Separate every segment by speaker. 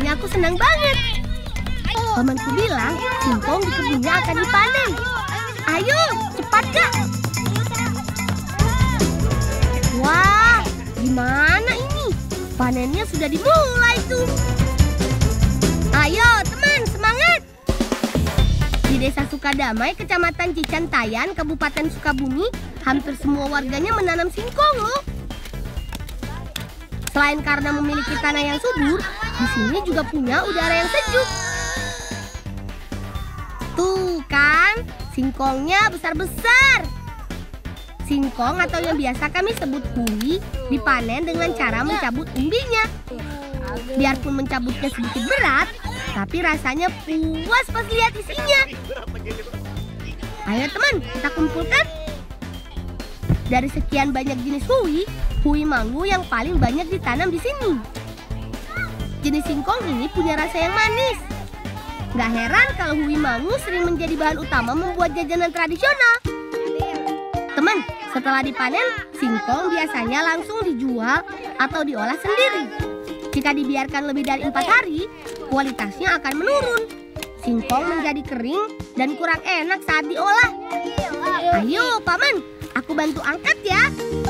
Speaker 1: Rasanya aku senang banget. Pamanku bilang singkong di kebunnya akan dipanen. Ayo, cepat Kak. Wah, gimana ini? Panennya sudah dimulai tuh. Ayo teman, semangat. Di Desa Sukadamai, Kecamatan Cicantayan, Kabupaten Sukabumi, hampir semua warganya menanam singkong loh. Selain karena memiliki tanah yang subur, di sini juga punya udara yang sejuk. Tuh kan, singkongnya besar-besar. Singkong atau yang biasa kami sebut hui dipanen dengan cara mencabut umbinya. Biarpun mencabutnya sedikit berat, tapi rasanya puas pas lihat isinya. Ayo teman, kita kumpulkan. Dari sekian banyak jenis hui mangu yang paling banyak ditanam di sini. Jenis singkong ini punya rasa yang manis. Gak heran kalau hui mangu sering menjadi bahan utama membuat jajanan tradisional. Teman, setelah dipanen, singkong biasanya langsung dijual atau diolah sendiri. Jika dibiarkan lebih dari 4 hari, kualitasnya akan menurun. Singkong menjadi kering dan kurang enak saat diolah. Ayo, Paman, aku bantu angkat ya.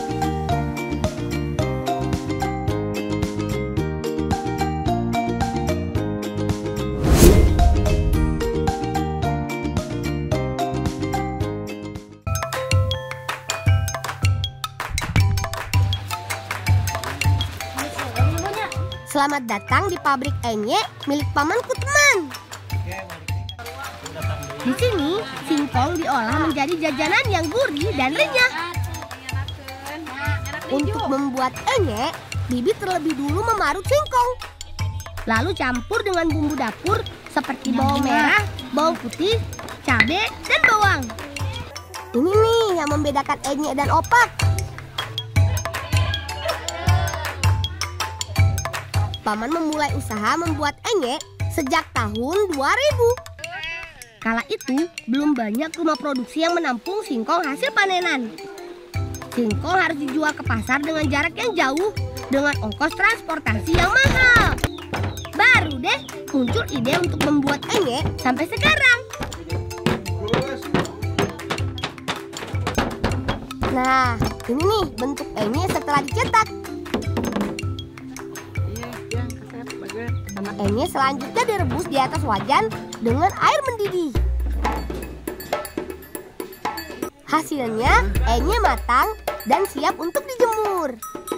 Speaker 1: Selamat datang di pabrik Enye milik pamanku teman. Di sini, singkong diolah menjadi jajanan yang gurih dan renyah. Untuk membuat Enye, Bibi terlebih dulu memarut singkong. Lalu campur dengan bumbu dapur seperti bawang merah, bawang putih, cabai, dan bawang. Ini nih yang membedakan Enye dan opak. Paman memulai usaha membuat Enye sejak tahun 2000. Kala itu, belum banyak rumah produksi yang menampung singkong hasil panenan. Singkong harus dijual ke pasar dengan jarak yang jauh, dengan ongkos transportasi yang mahal. Baru deh muncul ide untuk membuat Enye sampai sekarang. Nah, ini nih bentuk Enye setelah dicetak. Enye selanjutnya direbus di atas wajan dengan air mendidih. Hasilnya, Enye matang dan siap untuk dijemur.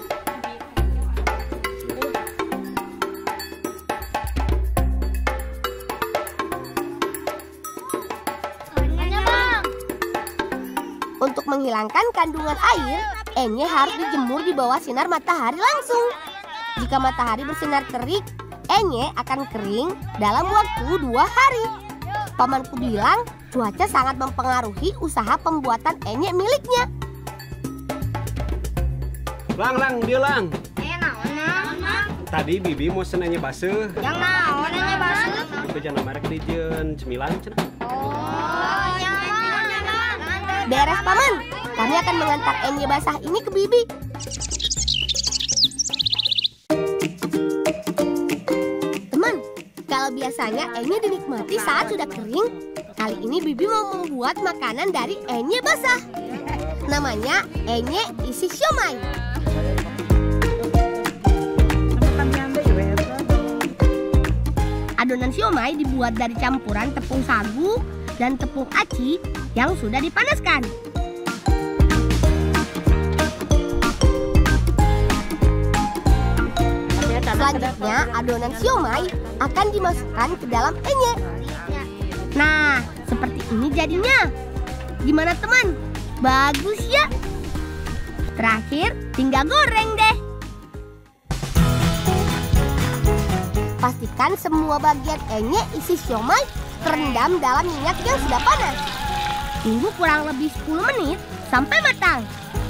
Speaker 1: Untuk menghilangkan kandungan air, Enye harus dijemur di bawah sinar matahari langsung. Jika matahari bersinar terik, Enye akan kering dalam waktu 2 hari. Pamanku bilang cuaca sangat mempengaruhi usaha pembuatan Enye miliknya.
Speaker 2: Lang, dia lang. Tadi Bibi mau senanya basuh.
Speaker 1: Yang naon Enye basuh?
Speaker 2: Itu jangan merek di jen cemilan cenah.
Speaker 1: Oh, beres Paman. Kami akan mengantar Enye basah ini ke Bibi. Kalau biasanya Enye dinikmati saat sudah kering, kali ini Bibi mau membuat makanan dari Enye basah. Namanya Enye isi siomay. Adonan siomay dibuat dari campuran tepung sagu dan tepung aci yang sudah dipanaskan. Selanjutnya, adonan siomay akan dimasukkan ke dalam Enye. Nah, seperti ini jadinya. Gimana teman? Bagus ya? Terakhir, tinggal goreng deh. Pastikan semua bagian Enye isi siomay terendam dalam minyak yang sudah panas. Tunggu kurang lebih 10 menit sampai matang.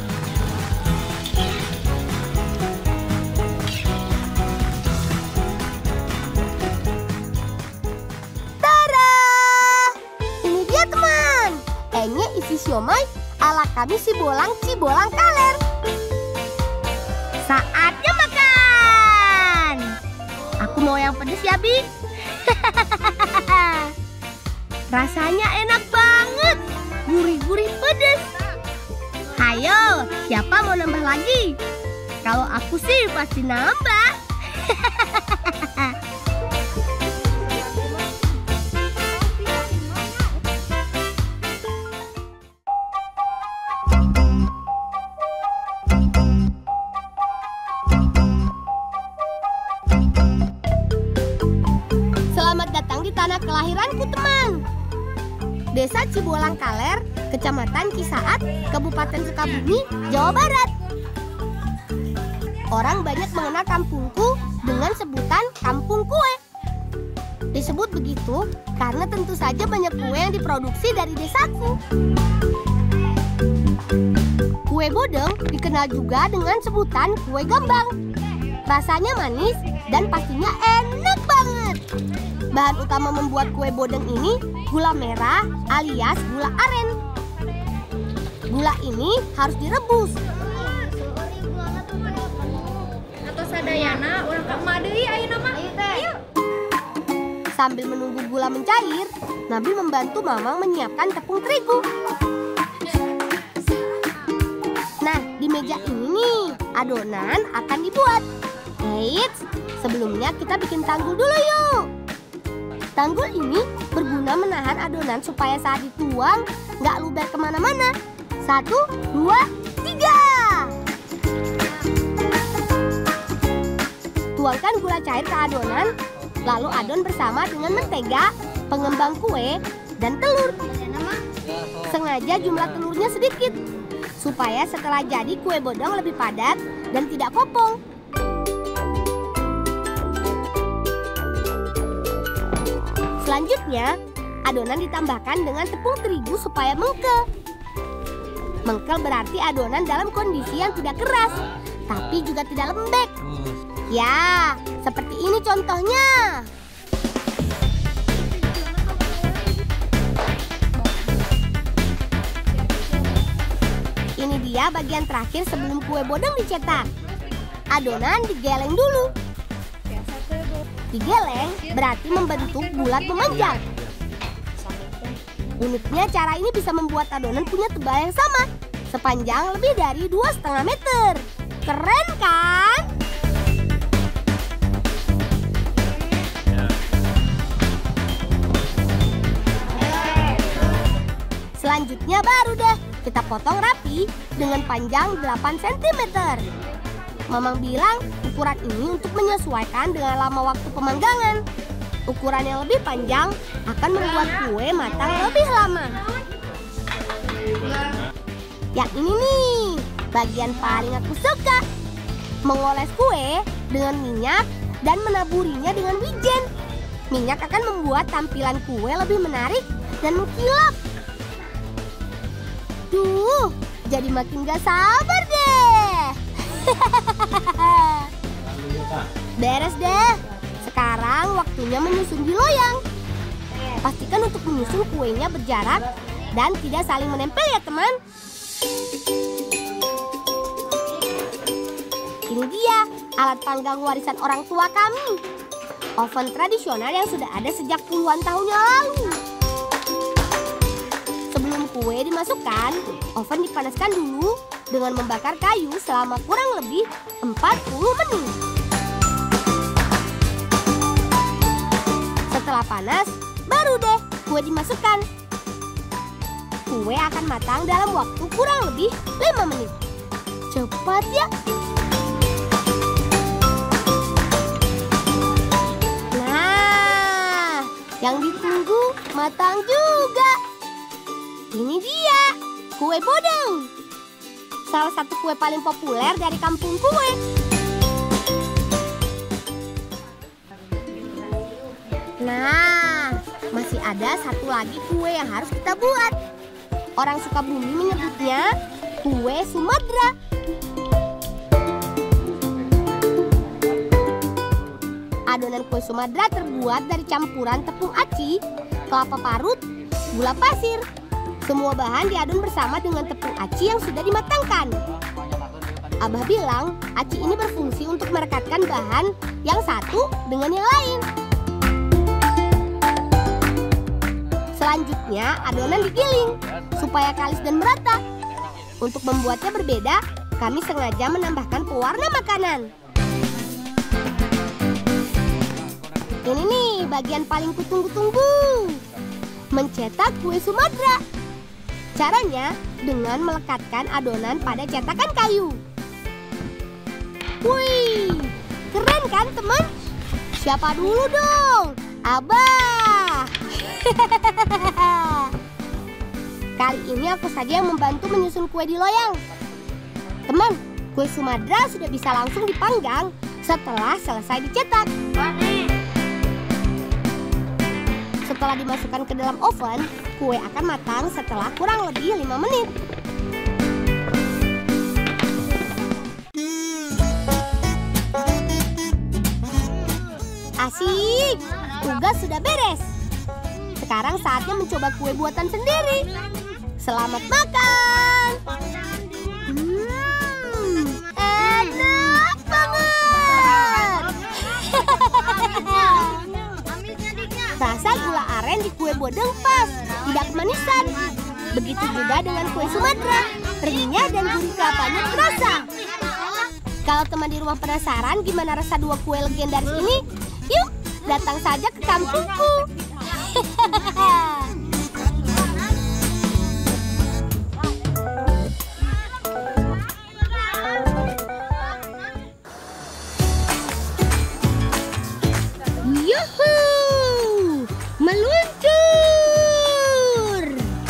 Speaker 1: Enye isi siomay ala kami Cibolang Kaler. Saatnya makan. Aku Mau yang pedes ya, Bi? Rasanya enak banget. Gurih-gurih pedes. Ayo, siapa mau nambah lagi? Kalau aku sih pasti nambah. Selamat datang di tanah kelahiranku, teman. Desa Cibolang Kaler, Kecamatan Cisaat, Kabupaten Sukabumi, Jawa Barat. Orang banyak mengenal kampungku dengan sebutan Kampung Kue. Disebut begitu karena tentu saja banyak kue yang diproduksi dari desaku. Kue bodong dikenal juga dengan sebutan kue gambang. Rasanya manis dan pastinya enak banget. Bahan utama membuat kue bodong ini gula merah alias gula aren. Gula ini harus direbus.
Speaker 3: Atau sadayana urang ka emak deui ayeuna mah. Ayo.
Speaker 1: Sambil menunggu gula mencair, Nabil membantu Mamang menyiapkan tepung terigu. Nah, di meja ini nih, adonan akan dibuat. Eits, sebelumnya kita bikin tanggul dulu yuk. Tanggul ini berguna menahan adonan supaya saat dituang nggak luber kemana-mana. 1, 2, 3. Tuangkan gula cair ke adonan, lalu adon bersama dengan mentega, pengembang kue, dan telur. Sengaja jumlah telurnya sedikit, supaya setelah jadi kue bodong lebih padat dan tidak kopong. Selanjutnya, adonan ditambahkan dengan tepung terigu supaya mengkel. Mengkel berarti adonan dalam kondisi yang tidak keras, tapi juga tidak lembek. Ya, seperti ini contohnya. Ini dia bagian terakhir sebelum kue bodong dicetak. Adonan digeleng dulu. Digeleng berarti membentuk bulat memanjang. Uniknya cara ini bisa membuat adonan punya tebal yang sama, sepanjang lebih dari 2,5 meter. Keren kan? Selanjutnya baru deh kita potong rapi dengan panjang 8 cm. Mamang bilang ukuran ini untuk menyesuaikan dengan lama waktu pemanggangan. Ukuran yang lebih panjang akan membuat kue matang lebih lama. Yang ini nih, bagian paling aku suka. Mengoles kue dengan minyak dan menaburinya dengan wijen. Minyak akan membuat tampilan kue lebih menarik dan mengkilap. Duh, jadi makin gak sabar deh. Beres deh. Sekarang waktunya menyusun di loyang. Pastikan untuk menyusun kuenya berjarak dan tidak saling menempel ya teman. Ini dia alat panggang warisan orang tua kami. Oven tradisional yang sudah ada sejak puluhan tahun yang lalu. Sebelum kue dimasukkan, oven dipanaskan dulu dengan membakar kayu selama kurang lebih 40 menit. Setelah panas, baru deh kue dimasukkan. Kue akan matang dalam waktu kurang lebih 5 menit. Cepat ya. Nah, yang ditunggu matang juga. Ini dia, kue bodong. Salah satu kue paling populer dari kampung kue. Nah, masih ada satu lagi kue yang harus kita buat. Orang Sukabumi menyebutnya kue Sumadera. Adonan kue Sumadera terbuat dari campuran tepung aci, kelapa parut, gula pasir. Semua bahan diadon bersama dengan tepung aci yang sudah dimatangkan. Abah bilang aci ini berfungsi untuk merekatkan bahan yang satu dengan yang lain. Selanjutnya adonan digiling supaya kalis dan merata. Untuk membuatnya berbeda, kami sengaja menambahkan pewarna makanan. Ini nih bagian paling kutunggu-tunggu. Mencetak kue Sumatera. Caranya dengan melekatkan adonan pada cetakan kayu. Wih, keren kan teman? Siapa dulu dong? Abah. Kali ini aku saja yang membantu menyusun kue di loyang. Teman, kue Sumatera sudah bisa langsung dipanggang setelah selesai dicetak. Setelah dimasukkan ke dalam oven, kue akan matang setelah kurang lebih 5 menit. Asik, tugas sudah beres. Sekarang saatnya mencoba kue buatan sendiri. Selamat makan. Enak banget. Rasa gula aren di kue bodeng pas, tidak kemanisan. Begitu juga dengan kue Sumatera, renyah dan gurih kelapanya terasa. Kalau teman di rumah penasaran gimana rasa 2 kue legendaris ini, yuk datang saja ke kampungku. Yuhuu, meluncur.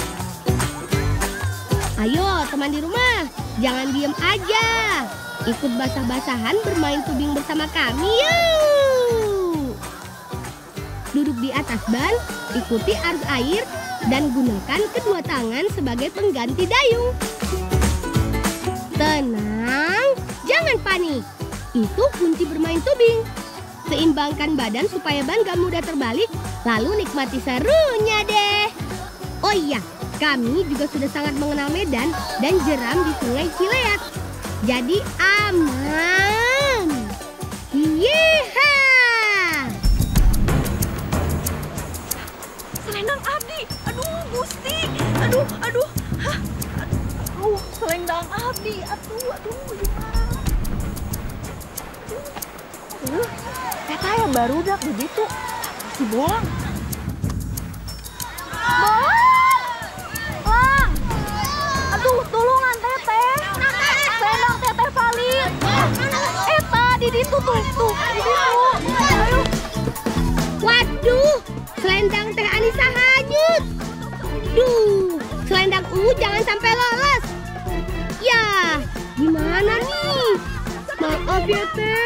Speaker 1: Ayo teman di rumah, jangan diem aja. Ikut basah-basahan bermain tubing bersama kami yuk. Duduk di atas ban, ikuti arus air, dan gunakan kedua tangan sebagai pengganti dayung. Tenang, jangan panik. Itu kunci bermain tubing. Seimbangkan badan supaya ban gak mudah terbalik, lalu nikmati serunya deh. Oh iya, kami juga sudah sangat mengenal medan dan jeram di Sungai Cileat. Jadi aman. Yeeha!
Speaker 3: Selendang Abdi. Aduh, Gusti. Aduh. Hah? Aduh, selendang Abdi. Aduh, gimana? Teteh yang baru dak begitu. Si bolang. Lang. Aduh, tulungan teteh. Selendang teteh valid. Eta di ditu tuh, di ditu. Ayo.
Speaker 1: Waduh, selendang Teh Anissa hanyut. Duh, selendang ungu jangan sampai lolos. Ya, gimana nih? Maaf ya Teh.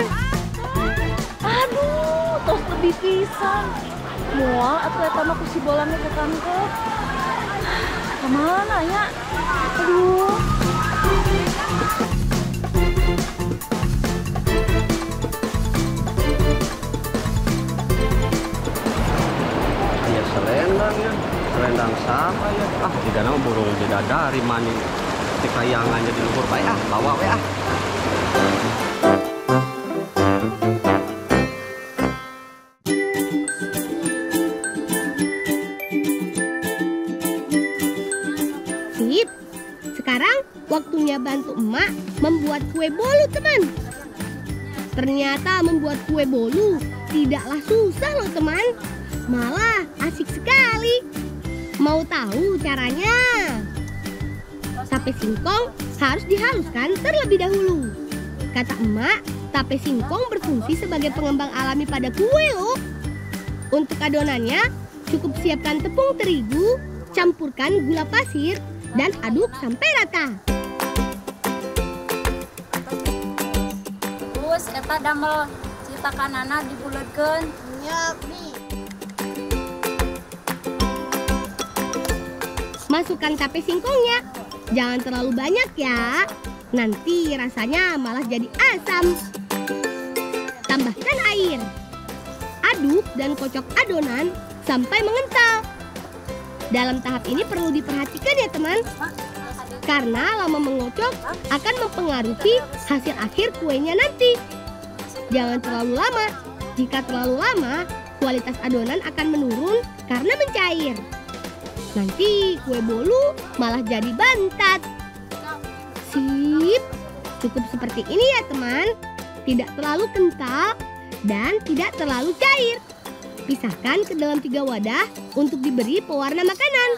Speaker 3: Aduh, tos lebih pisan. Mual atuh eta mah ku si bolangnya ke kantor. Kemana ya? Aduh.
Speaker 2: Ya selendang ya, selendang sama ya. Tidak nama burung bidadari mani. Di kayangannya di luhur bae bawa we
Speaker 1: Sip, sekarang waktunya bantu emak membuat kue bolu teman. Ternyata membuat kue bolu tidaklah susah loh teman. Malah asik sekali. Mau tahu caranya? Tape singkong harus dihaluskan terlebih dahulu. Kata emak, tape singkong berfungsi sebagai pengembang alami pada kue loh. Untuk adonannya, cukup siapkan tepung terigu, campurkan gula pasir, dan aduk sampai rata.
Speaker 4: Terus eta damel citakanana dibuleutkeun. Nya, Bi.
Speaker 1: Masukkan tape singkongnya. Jangan terlalu banyak ya. Nanti rasanya malah jadi asam. Tambahkan air. Aduk dan kocok adonan sampai mengental. Dalam tahap ini perlu diperhatikan ya teman. karena lama mengocok akan mempengaruhi hasil akhir kuenya nanti. Jangan terlalu lama. Jika terlalu lama, kualitas adonan akan menurun karena mencair. Nanti kue bolu malah jadi bantat. Sip, cukup seperti ini ya teman. Tidak terlalu kental dan tidak terlalu cair. Pisahkan ke dalam 3 wadah untuk diberi pewarna makanan.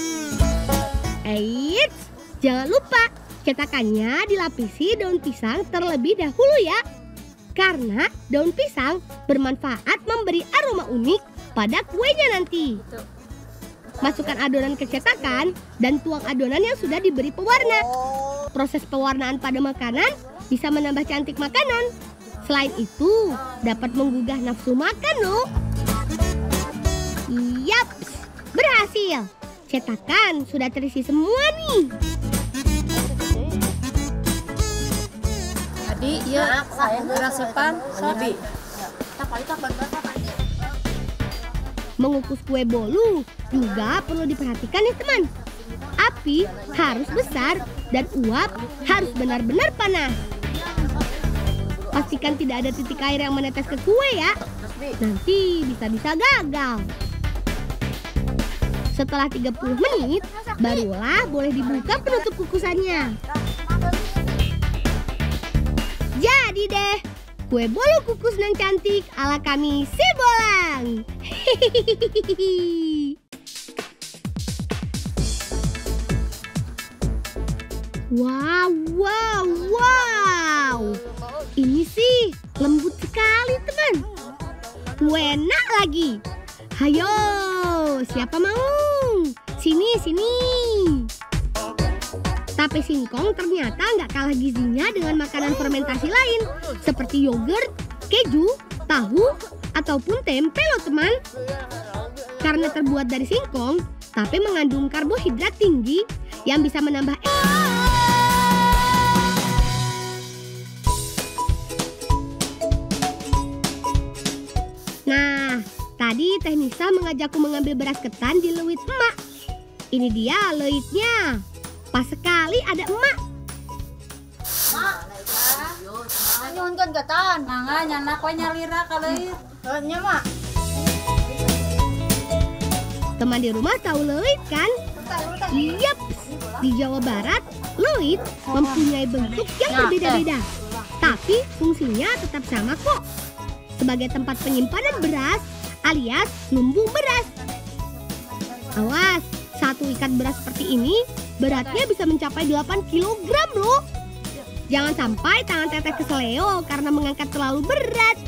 Speaker 1: Eits, jangan lupa cetakannya dilapisi daun pisang terlebih dahulu ya. Karena daun pisang bermanfaat memberi aroma unik pada kuenya nanti. Masukkan adonan ke cetakan dan tuang adonan yang sudah diberi pewarna. Proses pewarnaan pada makanan bisa menambah cantik makanan. Selain itu, dapat menggugah nafsu makan loh. Yap, berhasil. Cetakan sudah terisi semua nih.
Speaker 4: Adi, iya, saya gerasipan. Sabi.
Speaker 1: Mengukus kue bolu juga perlu diperhatikan ya teman. Api harus besar dan uap harus benar-benar panas. Pastikan tidak ada titik air yang menetes ke kue ya. Nanti bisa-bisa gagal. Setelah 30 menit, barulah boleh dibuka penutup kukusannya. Jadi deh, kue bolu kukus dan cantik ala kami Sibolang. Wow, wow, wow. Ini sih lembut sekali teman. Enak lagi. Hayo, siapa mau? Sini, sini. Tape singkong ternyata nggak kalah gizinya dengan makanan fermentasi lain. Seperti yogurt, keju, tahu, ataupun tempe loh teman. Karena terbuat dari singkong, tape mengandung karbohidrat tinggi yang bisa menambah Nah, tadi Teh Nisa mengajakku mengambil beras ketan di leuwit emak. Ini dia leuwitnya. Pas sekali ada emak.
Speaker 4: Nyuhun kan ketan. Nangga nyana kue nyalira ka leuwit. Nya mak.
Speaker 1: Teman di rumah tahu leuwit kan? Yap, di Jawa Barat leuwit mempunyai bentuk yang berbeda-beda. Tapi fungsinya tetap sama kok. Sebagai tempat penyimpanan beras alias lumbung beras. Awas, satu ikat beras seperti ini beratnya bisa mencapai 8 kg loh. Jangan sampai tangan teteh keseleo karena mengangkat terlalu berat.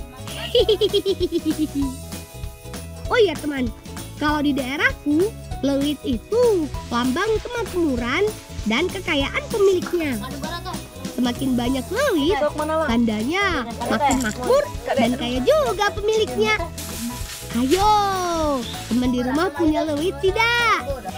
Speaker 1: Oh iya teman, kalau di daerahku, leuwit itu lambang kemakmuran dan kekayaan pemiliknya. Semakin banyak leuwit, tandanya makin makmur dan kaya juga pemiliknya. Ayo, teman di rumah punya leuwit tidak?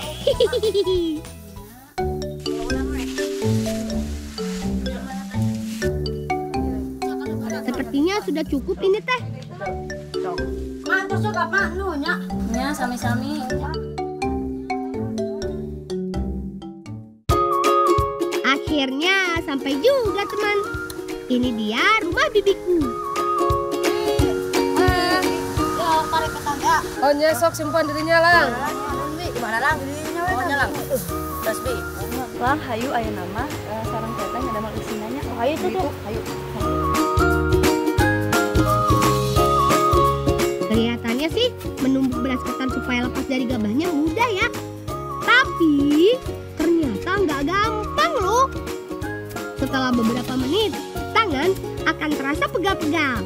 Speaker 1: Sepertinya sudah cukup ini teh.
Speaker 4: Mantu suka mak nunya. Nya sami-sami.
Speaker 1: Akhirnya sampai juga teman. Ini dia rumah bibiku.
Speaker 3: Oh nyesok simpan dirinya lang.
Speaker 4: Gimana lang? Oh lang. Terus bi.
Speaker 3: Lang hayu aya nama sareng teteh ngadamel isinanya. Oh hayu itu tuh. Hayu.
Speaker 1: Kelihatannya sih menumbuk beras ketan supaya lepas dari gabahnya mudah ya. Tapi ternyata nggak gampang loh. Setelah beberapa menit, tangan akan terasa pegal-pegal.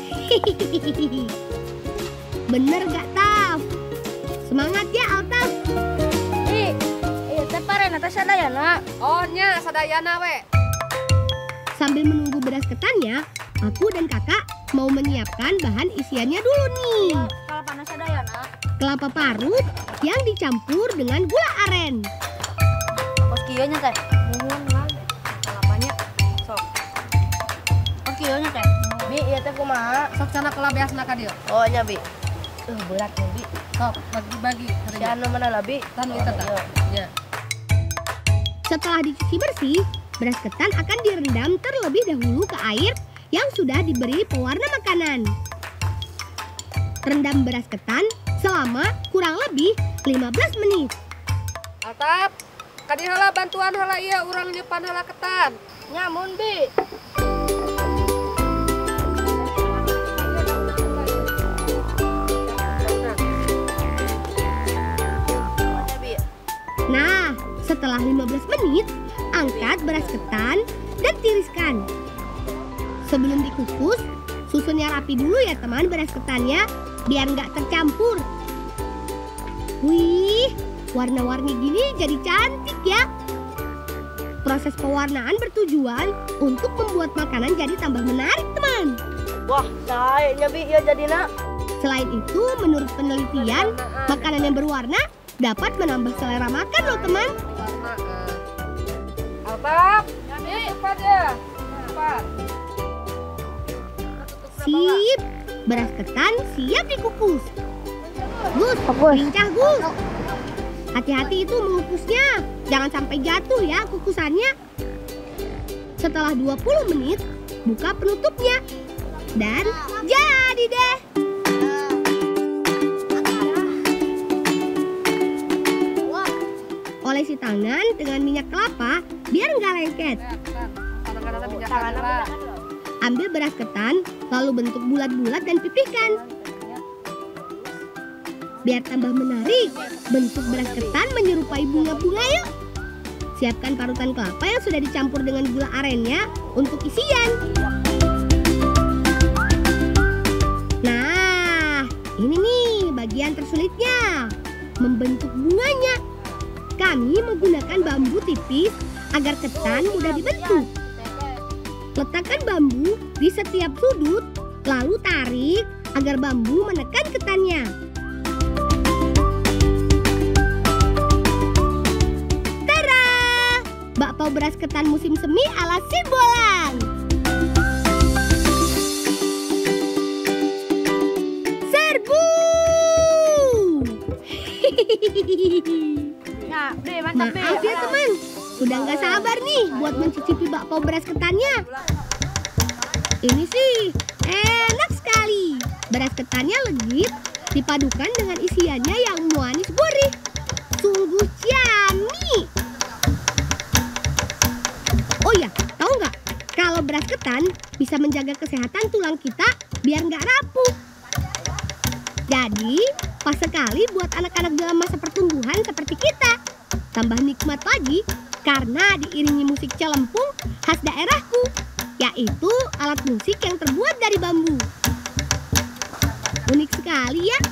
Speaker 1: Bener gak Taf? Semangat ya Altaf.
Speaker 3: Iya teh parena teh sadayana. Oh nya sadayana we.
Speaker 1: Sambil menunggu beras ketannya, aku dan kakak mau menyiapkan bahan isiannya dulu nih.
Speaker 3: Kalau panas sadayana.
Speaker 1: Kelapa parut yang dicampur dengan gula aren.
Speaker 3: Kos kieu nya teh. Nuhun lang. Kelapanya sok. Oh kieu nya teh. Bi ieu teh kumaha?
Speaker 5: Sok sana kelabeasna ka dieu.
Speaker 3: Oh nya bi. Berat nih bi.
Speaker 5: Sok bagi-bagi.
Speaker 3: Si anu mana lah bi?
Speaker 5: Tanu eta tah. Ya.
Speaker 1: Setelah dicuci bersih, beras ketan akan direndam terlebih dahulu ke air yang sudah diberi pewarna makanan. Rendam beras ketan selama kurang lebih 15 menit.
Speaker 5: Altap, kadi heula bantuan heula ieu urang nyeupan heula ketan.
Speaker 3: Nyamun, Bi.
Speaker 1: Nah, setelah 15 menit, angkat beras ketan dan tiriskan. Sebelum dikukus, susunnya rapi dulu ya teman beras ketannya, biar nggak tercampur. Wih, warna-warni gini jadi cantik ya. Proses pewarnaan bertujuan untuk membuat makanan jadi tambah menarik, teman.
Speaker 3: Wah, sayangnya Bi ya jadinya.
Speaker 1: Selain itu, menurut penelitian, makanan yang berwarna dapat menambah selera makan loh, teman.
Speaker 5: Altap, cepat ya. Cepat.
Speaker 1: Sip, beras ketan siap dikukus. Gus, lincah Gus. Hati-hati itu mengukusnya, jangan sampai jatuh ya kukusannya. Setelah 20 menit, buka penutupnya. Dan jadi deh. Olesi tangan dengan minyak kelapa biar nggak lengket. Ambil beras ketan, lalu bentuk bulat-bulat dan pipihkan. Biar tambah menarik, bentuk beras ketan menyerupai bunga-bunga yuk. Siapkan parutan kelapa yang sudah dicampur dengan gula arennya untuk isian. Nah, ini nih bagian tersulitnya, membentuk bunganya. Kami menggunakan bambu tipis agar ketan mudah dibentuk. Letakkan bambu di setiap sudut, lalu tarik agar bambu menekan ketannya. Tara! Bakpao beras ketan musim semi ala Simbolang. Serbu!
Speaker 3: Nah, Bi, mantap Bi.
Speaker 1: Maaf ya teman, sudah nggak sabar nih buat mencicipi bakpao beras ketannya. Ini sih enak sekali. Beras ketannya legit, dipadukan dengan isiannya yang manis gurih. Sungguh yummy. Oh ya, tahu nggak? Kalau beras ketan bisa menjaga kesehatan tulang kita biar nggak rapuh. Jadi, pas sekali buat anak-anak dalam masa pertumbuhan seperti kita. Tambah nikmat lagi karena diiringi musik celempung khas daerahku, yaitu alat musik yang terbuat dari bambu. Unik sekali ya.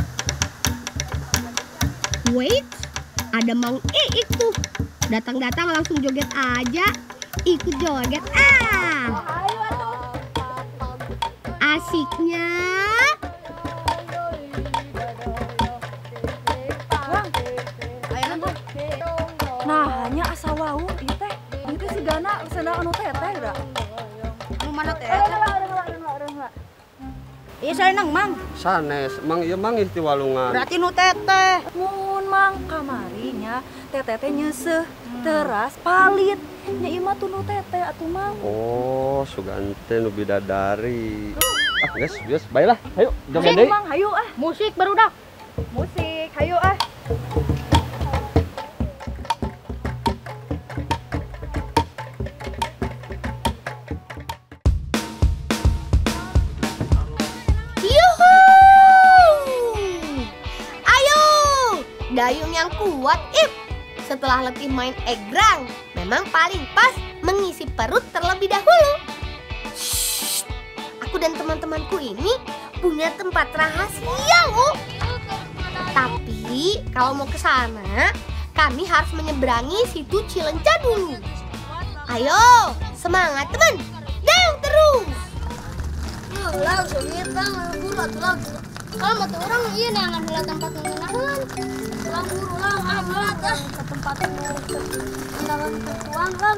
Speaker 1: Wait, ada Mang Iik tuh. Datang-datang langsung joget aja. Ikut joget ah. Asiknya.
Speaker 3: Nah, hanya asa wau ieu teh. Ieu teh sigana sendal anu teteh da.
Speaker 4: Anu mana teh? Iya sarenang, Mang.
Speaker 2: Sanes, Mang ieu Mang ieu ti walungan.
Speaker 4: Berarti nu teteh.
Speaker 3: Mun Mang kamarinya teteh teh nyeuseuh, teras palit. Nya ieu mah tunu teteh atuh Mang.
Speaker 2: Oh, sugante nu bidadari. Ah, geus, baiklah. Hayu, joget
Speaker 3: Ayo
Speaker 2: deui.
Speaker 3: Mang, hayu ah.
Speaker 4: Musik barudak.
Speaker 3: Musik, hayu ah.
Speaker 1: Dayung yang kuat, Ip. Setelah letih main egrang, memang paling pas mengisi perut terlebih dahulu. Shh, aku dan teman-temanku ini punya tempat rahasia, Tapi kalau mau ke sana, kami harus menyeberangi situ Cilenca dulu. Ayo, semangat teman, dayung terus.
Speaker 4: Ulah sungit Bang, buru atuh. Kalau mata orang ieu neangan heula tempat ngeunaan. Ulang buru ulang amat ah ke tempat andalan tuang Bang.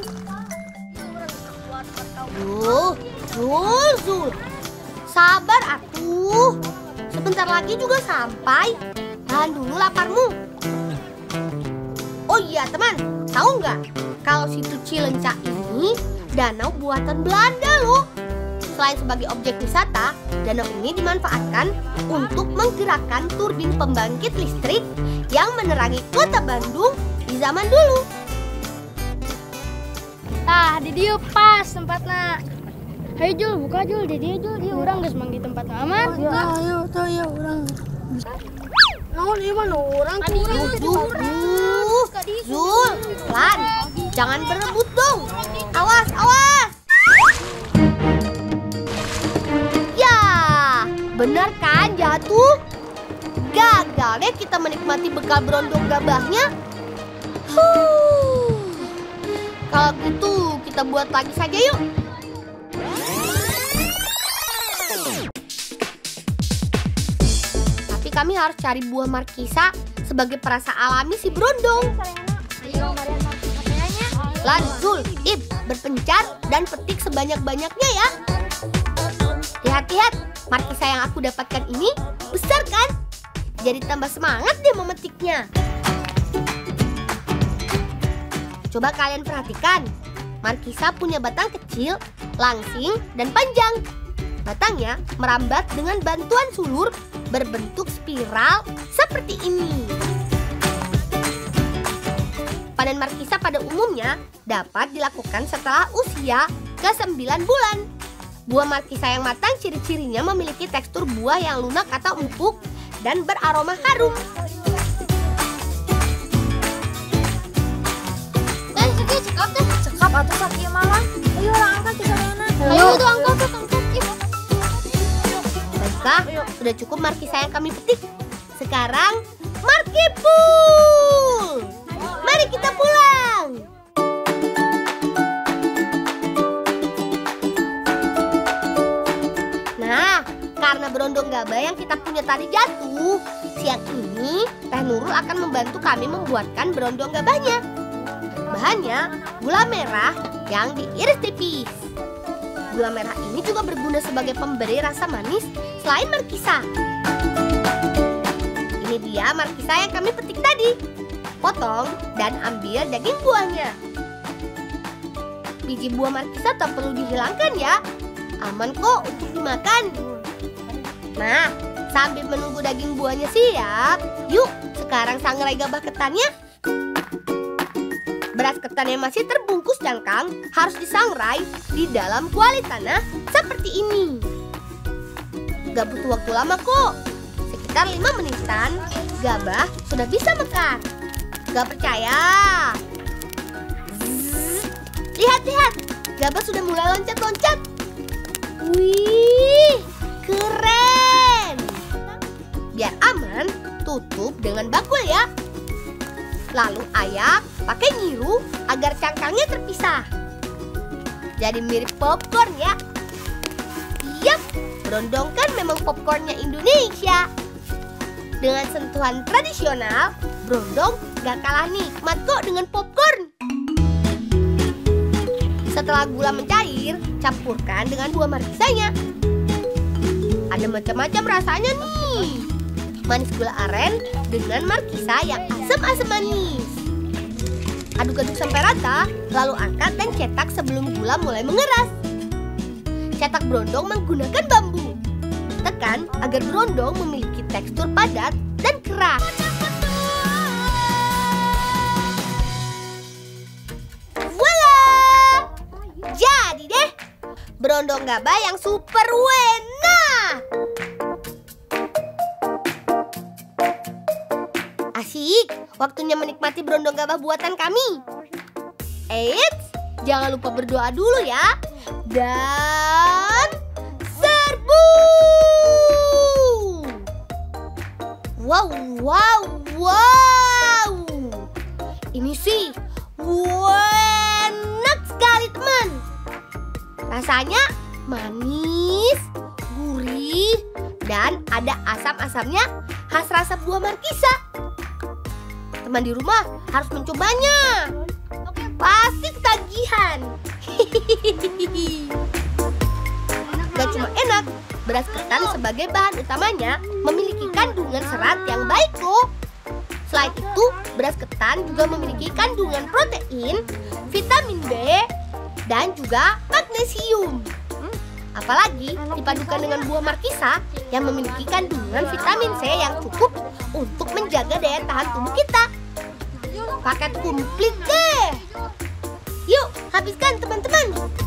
Speaker 1: Zul. Sabar atuh. Sebentar lagi juga sampai. Tahan dulu laparmu. Oh iya teman, tahu nggak? Kalau situ Cileunca ini danau buatan Belanda loh. Selain sebagai objek wisata, danau ini dimanfaatkan untuk menggerakkan turbin pembangkit listrik yang menerangi kota Bandung di zaman dulu.
Speaker 4: Tah, di dieu pas tempatna. Hayu Jul, buka Jul, di dieu Jul, ieu urang geus manggi tempat aman.
Speaker 3: Ayo, tuh ya orang. Naon ieu mah urang tuh urang.
Speaker 1: Zul, pelan, jangan berebut dong. Awas, awas. Ya, benar kan jatuh? Gagal deh kita menikmati bekal berondong gabahnya. Kalau gitu kita buat lagi saja yuk. Tapi kami harus cari buah markisa sebagai perasa alami si berondong. Lan, Zul, Ib, berpencar dan petik sebanyak-banyaknya ya. Lihat-lihat, markisa yang aku dapatkan ini besar kan? Jadi tambah semangat deh memetiknya. Coba kalian perhatikan, markisa punya batang kecil, langsing, dan panjang. Batangnya merambat dengan bantuan sulur berbentuk spiral seperti ini. Panen markisa pada umumnya dapat dilakukan setelah usia ke-9 bulan. Buah markisa yang matang ciri-cirinya memiliki tekstur buah yang lunak atau empuk dan beraroma harum.
Speaker 3: Cekap atuh sakieu malah. Ayo orang angkat ke sana.
Speaker 4: Ayo tuh angkat.
Speaker 1: Baiklah, sudah cukup markisa yang kami petik. Sekarang markipul. Mari kita pulang. Nah, karena berondong gabah yang kita punya tadi jatuh, siang ini Teh Nurul akan membantu kami membuatkan berondong gabahnya. Bahannya gula merah yang diiris tipis. Gula merah ini juga berguna sebagai pemberi rasa manis selain markisa. Ini dia markisa yang kami petik tadi. Potong dan ambil daging buahnya. Biji buah markisa tak perlu dihilangkan ya. Aman kok untuk dimakan. Nah, sambil menunggu daging buahnya siap, yuk sekarang sangrai gabah ketannya. Beras ketan yang masih terbungkus cangkang harus disangrai di dalam kuali tanah seperti ini. Gak butuh waktu lama kok. Sekitar 5 menitan, gabah sudah bisa mekar. Gak percaya? Lihat-lihat, gabah sudah mulai loncat-loncat. Wih, keren. Biar aman, tutup dengan bakul ya. Lalu ayak pakai nyiru agar cangkangnya terpisah. Jadi mirip popcorn ya. Yap, berondong kan memang popcornnya Indonesia. Dengan sentuhan tradisional, berondong gak kalah nikmat kok dengan popcorn. Setelah gula mencair, campurkan dengan buah markisanya. Ada macam-macam rasanya nih. Manis gula aren dengan markisa yang asam-asam manis. Aduk-aduk sampai rata, lalu angkat dan cetak sebelum gula mulai mengeras. Cetak berondong menggunakan bambu. Tekan agar berondong memiliki tekstur padat dan keras. Voila! Jadi deh, berondong gabah yang super wena. Asik, waktunya menikmati berondong gabah buatan kami. Eits, jangan lupa berdoa dulu ya. Dan serbu! Wow, wow, wow. Ini sih enak sekali teman. Rasanya manis, gurih, dan ada asam-asamnya khas rasa buah markisa. Teman di rumah harus mencobanya. Pasti ketagihan. Gak cuma enak, beras ketan sebagai bahan utamanya memiliki kandungan serat yang baik kok. Selain itu, beras ketan juga memiliki kandungan protein, vitamin B, dan juga magnesium. Apalagi dipadukan dengan buah markisa yang memiliki kandungan vitamin C yang cukup untuk menjaga daya tahan tubuh kita. Paket komplit deh. Yuk, habiskan teman-teman.